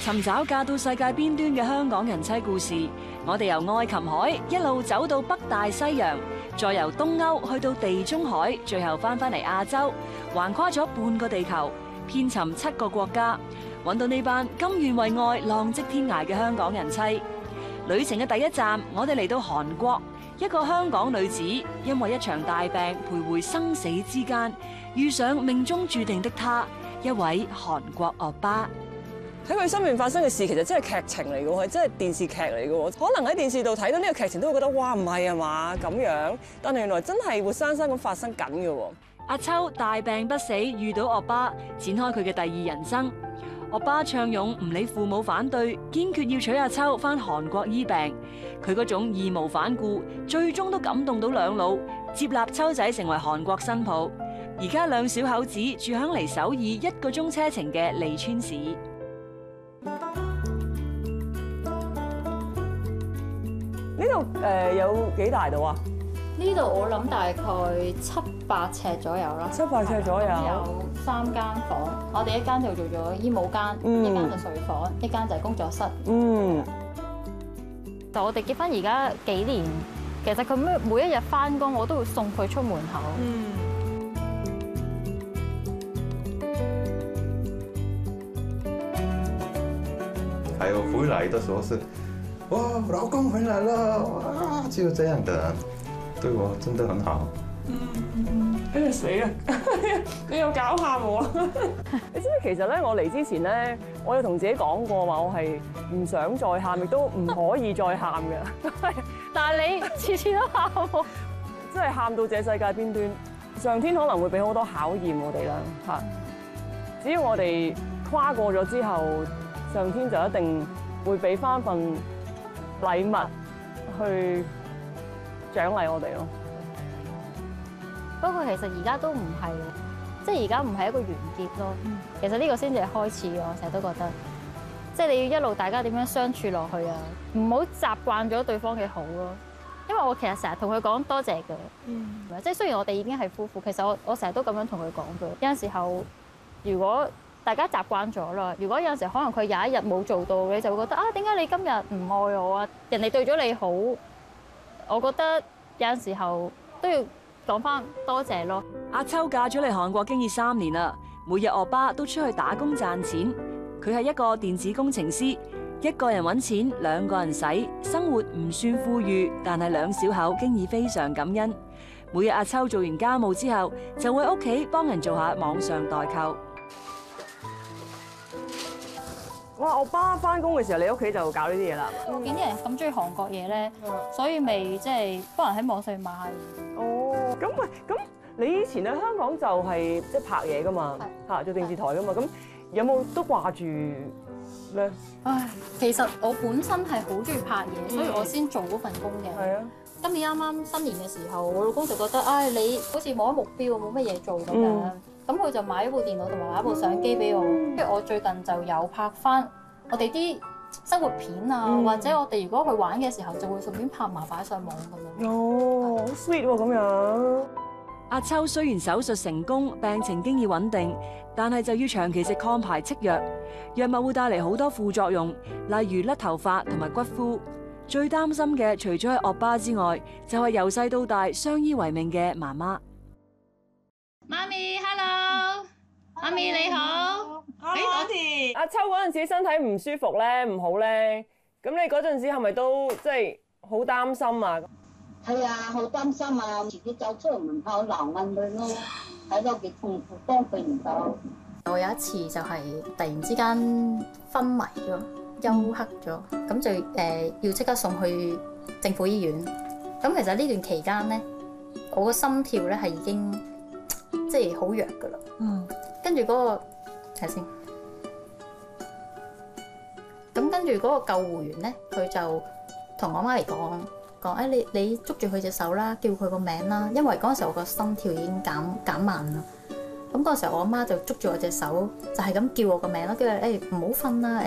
尋找嫁到世界邊端嘅香港人妻故事，我哋由愛琴海一路走到北大西洋，再由東歐去到地中海，最後翻返嚟亞洲，橫跨咗半個地球，遍尋7個國家，揾到呢班甘願為愛浪跡天涯嘅香港人妻。旅程嘅第一站，我哋嚟到韓國，一個香港女子因為一場大病徘徊生死之間，遇上命中注定的他，一位韓國歐巴。 喺佢身邊發生嘅事，其實真係劇情嚟嘅喎，係真係電視劇嚟嘅喎。可能喺電視度睇到呢個劇情，都會覺得哇，唔係啊嘛咁樣，但係原來真係活生生咁發生緊嘅喎。 阿秋大病不死，遇到歐巴，展開佢嘅第二人生。歐巴暢勇唔理父母反對，堅決要娶阿秋返韓國醫病。佢嗰種義無反顧，最終都感動到兩老，接納秋仔成為韓國新抱。而家兩小口子住響離首爾1個鐘車程嘅利川市。 呢度有幾大度啊？ 呢度我諗大概700尺左右啦。 700尺左右。 有3間房，我哋一間就做咗醫務間，一間就睡房，一間就係工作室。就我哋結婚而家幾年，其實佢每一日返工，我都會送佢出門口。 還有回來的時候是，哇，老公回來了，哇，就這樣的，對我真的很好。 死啦！你又搞喊我啊！你知唔知其實咧，我嚟之前咧，我有同自己講過話，我係唔想再喊，亦都唔可以再喊嘅。 但係你次次都喊喎， 真係喊到這世界邊端，上天可能會俾好多考驗我哋啦嚇。只要我哋跨過咗之後，上天就一定會俾翻份禮物去獎勵我哋咯。 不過其實而家都唔係，即係而家唔係一個完結咯。其實呢個先至係開始，我成日都覺得，即係你要一路大家點樣相處落去啊，唔好習慣咗對方嘅好咯。因為我其實成日同佢講多謝嘅，即係雖然我哋已經係夫婦，其實我成日都咁樣同佢講嘅。有陣時候，如果大家習慣咗啦，如果有陣時可能佢有一日冇做到，你就會覺得啊，點解你今日唔愛我啊？人哋對咗你好，我覺得有陣時候都要講翻多謝咯。 阿秋嫁咗嚟韓國經已3年啦，每日歐巴都出去打工賺錢。佢係一個電子工程師，一個人揾錢，2個人使，生活唔算富裕，但係兩小口經已非常感恩。每日阿秋做完家務之後，就會喺屋企幫人做下網上代購。 哇！歐巴翻工嘅時候，你屋企就搞呢啲嘢啦。 我見啲人咁中意韓國嘢咧，所以咪即係幫人喺網上買下嘢。 哦，咁喂，咁你以前喺香港就係即係拍嘢噶嘛，嚇做電視台噶嘛，咁有冇都掛住咧？ 唉，其實我本身係好中意拍嘢，所以我先做嗰份工嘅。 係啊。 今年啱啱新年嘅時候，我老公就覺得，唉，你好似冇乜目標，冇乜嘢做咁樣。咁佢就買咗部電腦同埋買一部相機俾我，跟住我最近就有拍翻我哋啲生活片啊，或者我哋如果去玩嘅時候，就會順便拍埋擺上網咁樣。 哦，好 sweet 喎咁樣。 阿秋雖然手術成功，病情經已穩定，但係就要長期食抗排斥藥，藥物會帶嚟好多副作用，例如甩頭髮同埋骨枯。最擔心嘅除咗係歐巴之外，就係由細到大相依為命嘅媽媽。 媽咪 ，hello， 媽咪你好。 Auntie，阿秋嗰陣時身體唔舒服咧，唔好咧，咁你嗰陣時係咪都即係好擔心啊？ 係啊，好擔心啊！自己走出門口流眼淚咯，睇到幾痛苦，幫佢唔到。 我有一次就係突然之間昏迷咗、休克咗，咁就要即刻送去政府醫院。咁其實呢段期間咧，我個心跳咧係已經即係好弱噶啦。跟住嗰個睇先，咁跟住嗰個救護員咧，佢就同我媽嚟講，你捉住佢隻手啦，叫佢個名啦，因為嗰陣時候我個心跳已經減慢啦。咁嗰時候我阿媽就捉住我隻手，就係咁叫我個名啦，叫佢唔好瞓啦，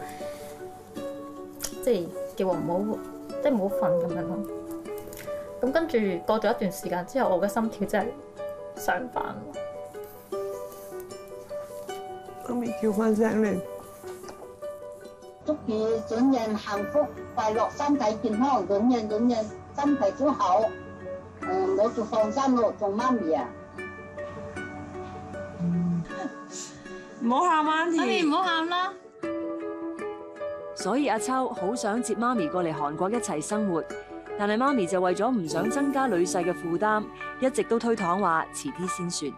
即係叫我唔好即係唔好瞓咁樣咯。咁跟住過咗一段時間之後，我嘅心跳真係上返。 媽咪叫翻聲你。 祝佢永遠幸福快樂，身體健康，永遠身體都好。我就放心咯，做媽咪啊。 唔好喊啊媽咪唔好喊啦。 所以阿秋好想接媽咪過嚟韓國一齊生活，但係媽咪就為咗唔想增加女婿嘅負擔，一直都推搪話遲啲先算。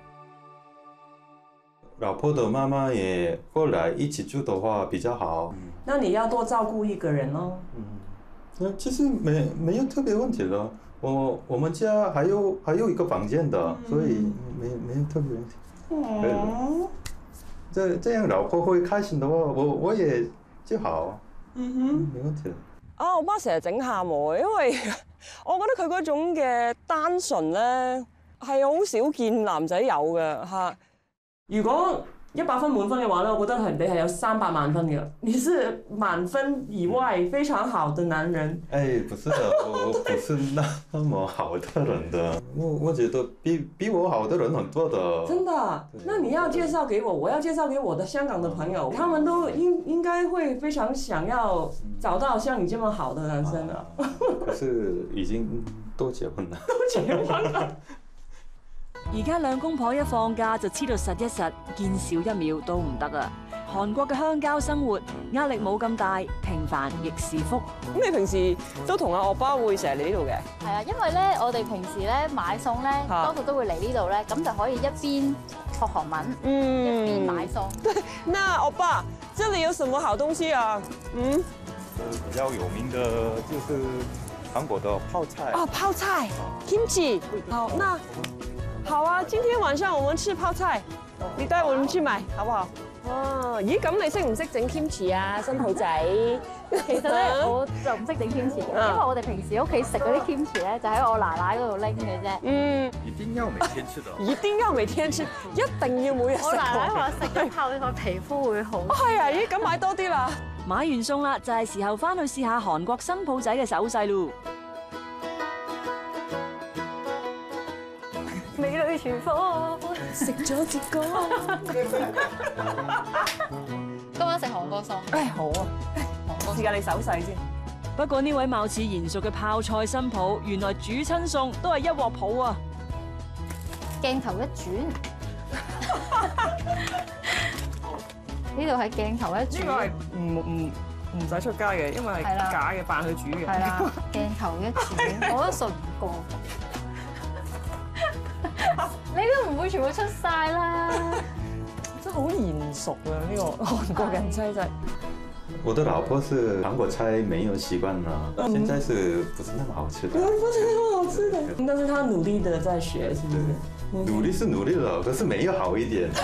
老婆的媽媽也過來一起住的話比較好。 那你要多照顧一個人咯。 那其實沒有特別問題了。我們家還有一個房間的，所以沒有特別問題。可以了。這樣老婆會開心的話，我也就好。沒問題。 啊，我媽成日整喊我，因為我覺得佢嗰種嘅單純咧係好少見男仔有嘅嚇。如果100分滿分嘅話咧，我覺得你係有300萬分嘅。你是滿分以外非常好的男人。 哎，不是的，我不是那麼好的人的。我覺得比我好的人很多的。 真的？那你要介紹給我，我要介紹給我的香港的朋友，他們都應該會非常想要找到像你這麼好的男生的。 可是已經都結婚了。 都結婚了。 而家兩公婆一放假就黐到實一實，見少一秒都唔得啊！韓國嘅鄉郊生活壓力冇咁大，平凡亦是福。 咁你平時都同阿岳爸會成日嚟呢度嘅？ 係啊，因為咧我哋平時咧買餸咧，多數都會嚟呢度咧，咁就可以一邊學韓文，一邊買餸。 對，那岳爸，這裡有什麼好東西啊？ 比較有名的就是韓國的泡菜。 啊，泡菜 ，kimchi。好，那好啊，今天晚上我們吃泡菜，你帶我們去買，好不好？哦，咦，咁你識唔識整 kimchi 啊，新抱仔？ 其實咧，我就唔識整 kimchi 嘅，因為我哋平時屋企食嗰啲 kimchi 咧，就喺我奶奶嗰度拎嘅啫。 一定要每天吃的。 一定要每天吃，一定要每日食。 我奶奶話食咗泡個皮膚會好。 係啊，咦，咁買多啲啦。 買完餸啦，就係時候翻去試下韓國新抱仔嘅手勢咯。 美女廚房食咗節歌。 今晚食韓國餸。 唉，好啊，試下你手勢先。 不過呢位貌似賢淑嘅泡菜新抱，原來煮親餸都係一鑊泡啊！ 鏡頭一轉，呢度係鏡頭一轉。 呢個係唔使出街嘅，因為係假嘅，扮佢煮嘅。 係啦，鏡頭一轉，我都信唔過。你都唔會全部出晒啦！ 真係好賢淑啊！呢個韓國人真係。 我的老婆是韓國菜沒有習慣了，現在是不是那麼好吃的？ 不是那麼好吃的，但是他努力的在學，是不是？ 努力是努力了，可是沒有好一點。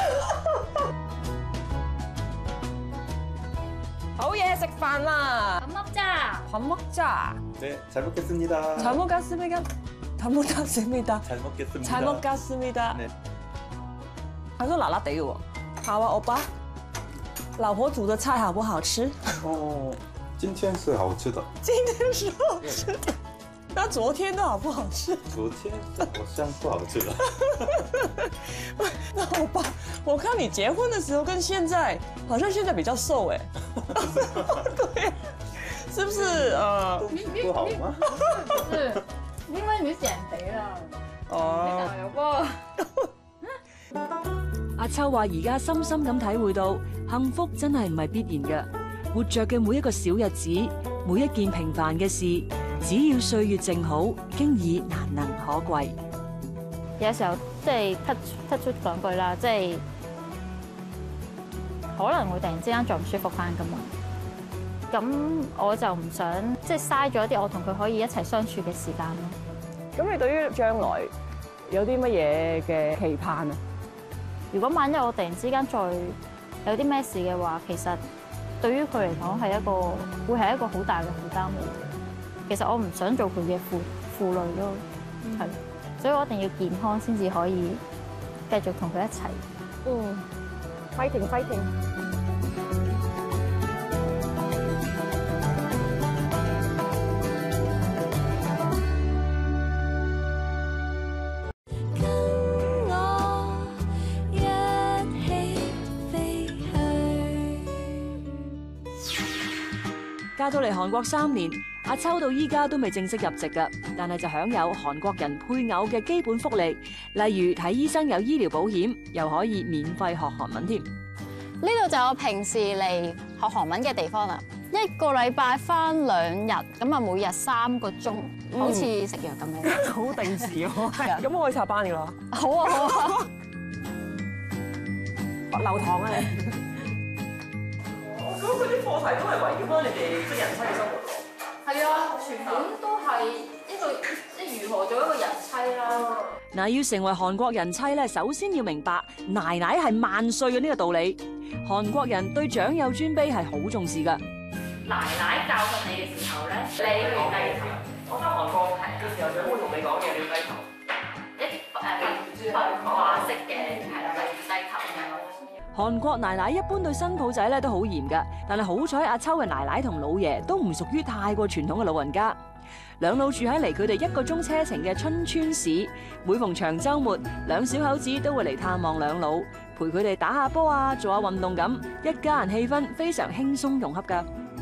好嘢，食飯啦！ 咁粒咋？ 밥먹자。 네, 잘 먹겠습니다. 잘 먹겠습니다. 잘 먹겠습니다. 잘 먹겠습니다. 잘 먹겠습니다. 네. 還說辣辣地嘅喎。好啊，歐巴，老婆煮的菜好不好吃？ 哦，今天是好吃的。 今天是好吃的。那昨天的好不好吃？ 昨天好像不好吃了。 那歐巴，我看你結婚的時候跟現在，好像現在比較瘦哎。對，是不是？ 不好嗎？ 是，因為你減肥啦。 哦。 阿秋話：而家深深咁體會到，幸福真係唔係必然嘅。活着嘅每一個小日子，每一件平凡嘅事，只要歲月靜好，經已難能可貴。 有時候即係突出兩句啦，即係可能會突然之間再唔舒服翻㗎嘛。咁我就唔想即係嘥咗一啲我同佢可以一齊相處嘅時間咯。 咁你對於將來有啲乜嘢嘅期盼啊？ 如果萬一我突然之間再有啲咩事嘅話，其實對於佢嚟講係會係一個好大嘅負擔嚟嘅。其實我唔想做佢嘅負累咯，係，所以我一定要健康先至可以繼續同佢一齊。 fighting fighting。 嫁到嚟韓國3年，阿秋到依家都未正式入籍㗎，但係就享有韓國人配偶嘅基本福利，例如睇醫生有醫療保險，又可以免費學韓文添。 呢度就我平時嚟學韓文嘅地方啦。1個禮拜返2日，咁啊每日3個鐘，好似食藥咁樣。 好定時喎。咁我可以插班㗎啦。 好啊好啊。 流堂啊你！咁嗰啲課題都係圍繞翻你哋即係人妻嘅生活喎。 係啊，全本都係一個即係如何做一個人妻啦。 嗱，要成為韓國人妻咧，首先要明白奶奶係萬歲嘅呢個道理。韓國人對長幼尊卑係好重視㗎。 奶奶教訓你嘅時候咧，你要低頭。 我翻韓國嘅時候，長輩同你講嘢，你要低頭。 一啲話式嘅係啦，例如低頭咁樣。 韓國奶奶一般對新抱仔咧都好嚴㗎，但係好彩阿秋嘅奶奶同老爺都唔屬於太過傳統嘅老人家。兩老住喺離佢哋1個鐘車程嘅春川市，每逢長週末，兩小口子都會嚟探望兩老，陪佢哋打下波啊，做下運動咁，一家人氣氛非常輕鬆融洽㗎。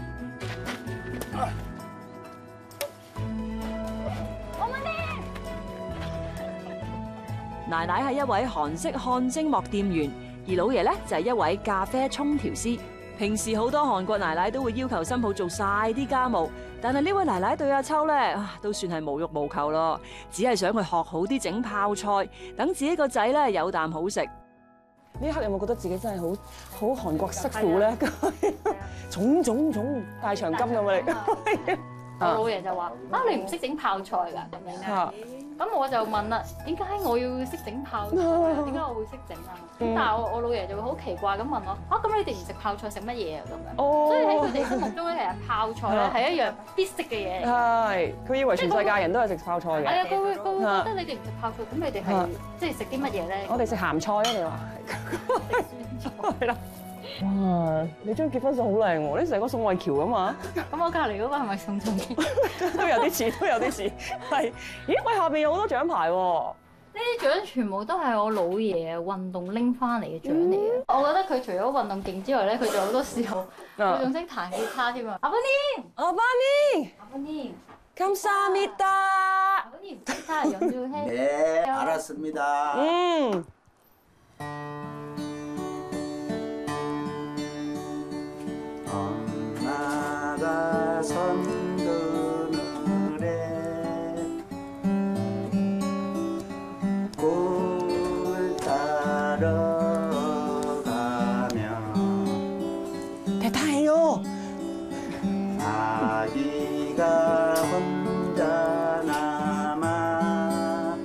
奶奶係一位韓式汗蒸幕店員，而老爺咧就係一位咖啡沖調師。平時好多韓國奶奶都會要求新抱做晒啲家務，但係呢位奶奶對阿秋咧都算係無欲無求咯，只係想佢學好啲整泡菜，等自己個仔咧有啖好食。 呢一刻有冇覺得自己真係好韓國媳婦咧？種大長今咁啊你！ 我老爺就話：你唔識整泡菜㗎咁樣。咁我就問啦，點解我要識整泡菜？點解我會識整啊？咁但係我老爺就會好奇怪咁問我：咁你哋唔食泡菜食乜嘢啊？咁樣。所以喺佢哋心目中咧，其實泡菜咧係一樣必食嘅嘢。 係，佢以為全世界人都係食泡菜嘅。 係啊，佢會覺得你哋唔食泡菜，咁你哋係即係食啲乜嘢咧？ 我哋食鹹菜啊！你話係啦。哇！你張結婚相好靚喎，你成個宋慧喬咁啊！ 咁我隔離嗰個係咪宋仲基？ 都有啲似，都有啲似。係，咦？喂，下邊有好多獎牌喎！ 呢啲獎全部都係我老爺運動拎翻嚟嘅獎嚟嘅。我覺得佢除咗運動勁之外咧，佢仲有好多時候佢仲識彈吉他添啊！阿爸尼， 阿爸尼， 阿爸尼， 감사합니다。 阿爸尼，吉他연주해。 네, 알았습니다. 엄마가 선그늘에 꿀 따러 가면 대타해요. 아기가 혼자 남아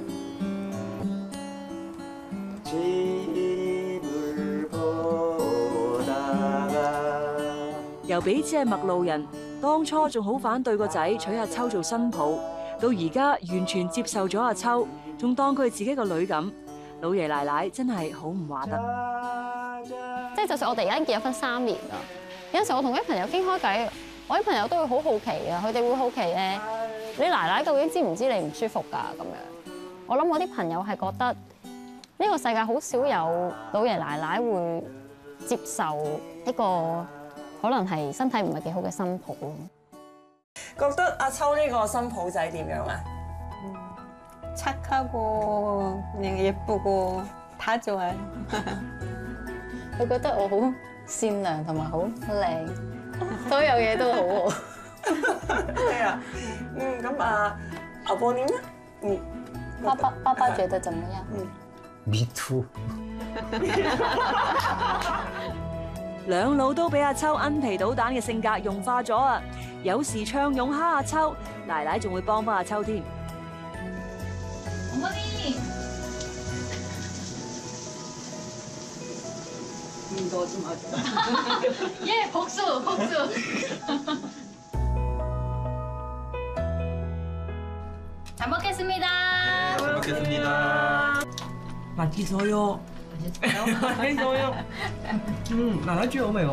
집을 보다가 由彼此係陌路人，當初仲好反對個仔娶阿秋做新抱，到而家完全接受咗阿秋，仲當佢係自己個女咁。老爺奶奶真係好唔話得。 即係就算我哋而家結咗婚3年啦，有陣時我同啲朋友傾開偈，我啲朋友都會好好奇啊，佢哋會好奇咧，你奶奶究竟知唔知你唔舒服㗎咁樣？我諗我啲朋友係覺得呢個世界好少有老爺奶奶會接受一個可能係身體唔係幾好嘅新抱咯。 覺得阿秋呢個新抱仔點樣啊？ 착하고 그냥 예쁘고 다 좋아요. 佢覺得我好善良同埋好靚，所有嘢都好好。 係啊，咁啊，阿波點咧？ 爸爸覺得怎麼樣？ Me too. 兩老都俾阿秋奀皮搗蛋嘅性格融化咗啊！有時唱勇蝦阿秋，奶奶仲會幫翻阿秋添。 어머니. 너 좀 하자. 예, 복수. 잘 먹겠습니다. 잘 먹겠습니다. 맛있어요. 맛있어요. 나나주 오메요.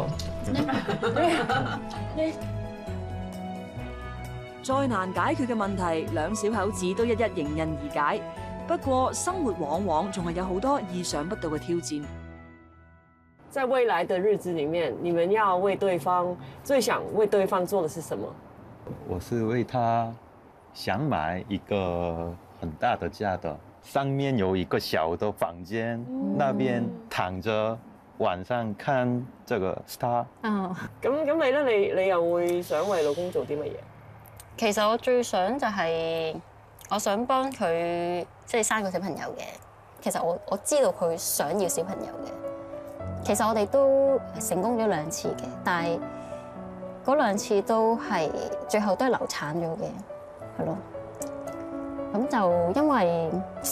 再難解決嘅問題，兩小口子都一一迎刃而解。不過生活往往仲係有好多意想不到嘅挑戰。 在未来的日子里面，你们要为对方最想为对方做的是什么？ 我是为他想买一个很大的家的，上面有一个小的房間，那邊躺着，晚上看這個 star。 咁你咧，你又會想為老公做啲乜嘢？ 其實我最想就係我想幫佢即係生個小朋友嘅。其實我知道佢想要小朋友嘅。其實我哋都成功咗2次嘅，但係嗰2次都係最後都係流產咗嘅，係咯。咁就因為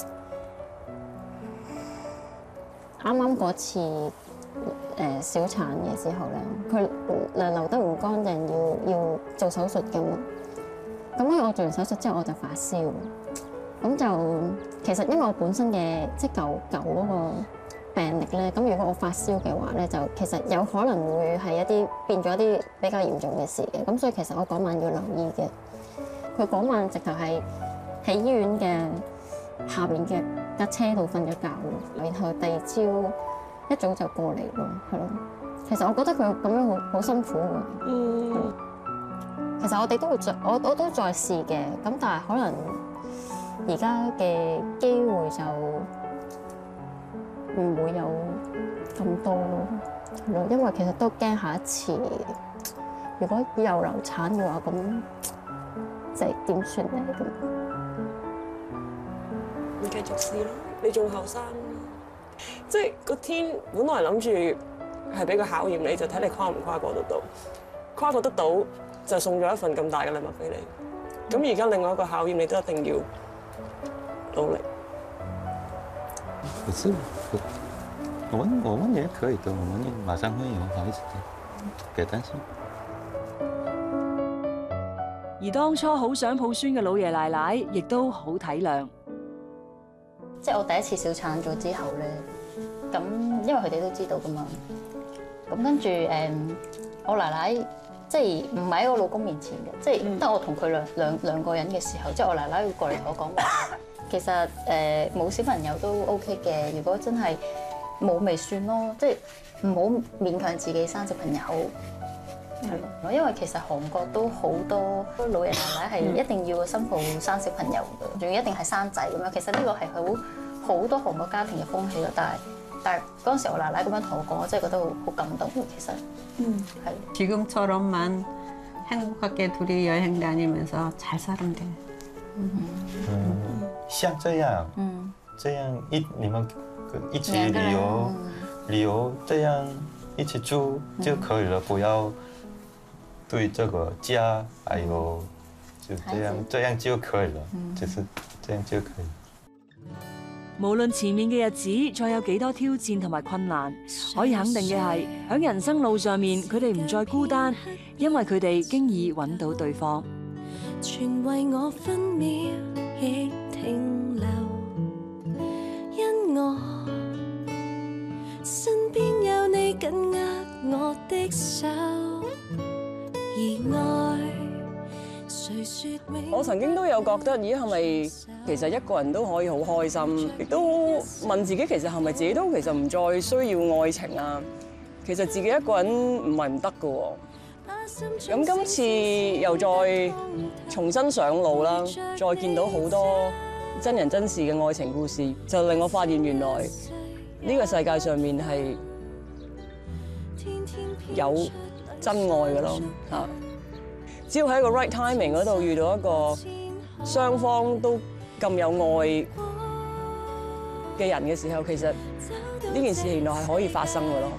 啱啱嗰次小產嘅時候咧，佢流得唔乾淨，要做手術㗎嘛。咁咧我做完手術之後我就發燒，咁就其實因為我本身嘅即係舊嗰個病歷咧，咁如果我發燒嘅話咧，就其實有可能會係一啲變咗啲比較嚴重嘅事嘅，咁所以其實我嗰晚要留意嘅。佢嗰晚直頭係喺醫院嘅下邊嘅架車度瞓咗覺咯，然後第二朝一早就過嚟咯，係咯。其實我覺得佢咁樣好辛苦㗎。其實我哋都會我都再試嘅，咁但係可能而家嘅機會就唔會有咁多咯，因為其實都驚下一次如果又流產嘅話，咁即係點算咧？咁你繼續試咯，你仲後生，即係個天本來諗住係俾個考驗你，就睇你跨唔跨過得到，跨過得到就送咗一份咁大嘅禮物俾你。咁而家另外一個考驗，你都一定要努力。 可是我們也可以的，我們也馬上會有孩子的，別擔心。 而當初好想抱孫嘅老爺奶奶，亦都好體諒。 即係我第一次小產咗之後咧，咁因為佢哋都知道噶嘛，咁跟住我奶奶即係唔喺我老公面前嘅，即係得我同佢兩個人嘅時候，即係我奶奶會過嚟同我講話，其實冇小朋友都 OK 嘅，如果真係冇咪算咯，即係唔好勉強自己生小朋友。係咯，因為其實韓國都好多老爺奶奶係一定要個新抱生小朋友嘅，仲要一定係生仔咁樣。其實呢個係好多韓國家庭嘅風氣咯。但係嗰陣時我奶奶咁樣同我講，我真係覺得好感動。其實係。 지금처럼만 행복하게 둘이 여행 다니면서 잘 살면 돼. 像這樣，你們一起旅遊，這樣一起住就可以了，不要對這個家，還有就這樣就可以了，就是這樣就可以。 無論前面嘅日子再有幾多挑戰同埋困難，可以肯定嘅係，喺人生路上面佢哋唔再孤單，因為佢哋經已揾到對方。 全為我分秒亦停留，因我身邊有你緊握我的手，而愛誰說永。 我曾經都有覺得，咦係咪其實一個人都可以好開心，亦都問自己其實係咪自己都其實唔再需要愛情啊？其實自己一個人唔係唔得㗎喎。咁今次又再重新上路啦，再見到好多真人真事嘅愛情故事，就令我發現原來呢個世界上面係有真愛嘅咯嚇。只要喺個 right timing 嗰度遇到一個雙方都咁有愛嘅人嘅時候，其實呢件事原來係可以發生嘅咯。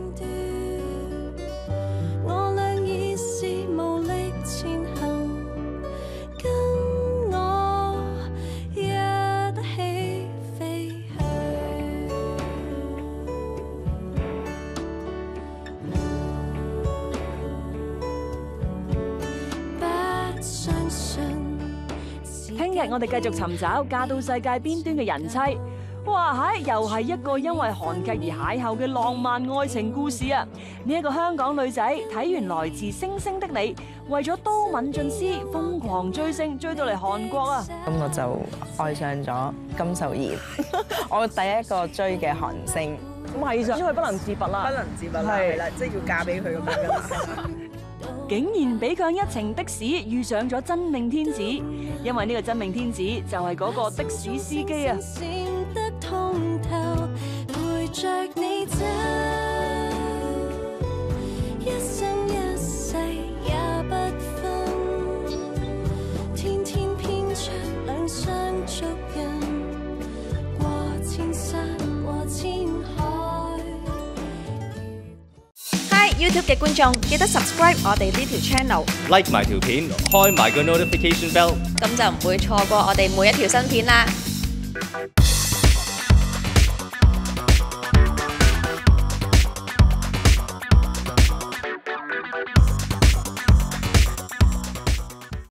聽日我哋繼續尋找嫁到世界邊端嘅人妻。哇！又係一個因為韓劇而邂逅嘅浪漫愛情故事啊！呢一個香港女仔睇完來自星星的你，為咗都敏俊師瘋狂追星，追到嚟韓國啊！ 咁我就愛上咗金秀賢，我第一個追嘅韓星。 迷上，因為不能自拔啦， 不能自拔啦，係啦，即係要嫁俾佢咁樣㗎啦。 竟然比佢一程的士遇上咗真命天子，因為呢個真命天子就係嗰個的士司機啊！陪着你走，一生一世也不分，天天編出兩雙足印，過千山過千海。 YouTube 嘅觀眾記得 subscribe 我哋呢條 channel，like 埋條片，開埋個 notification bell， 咁就唔會錯過我哋每一條新片啦。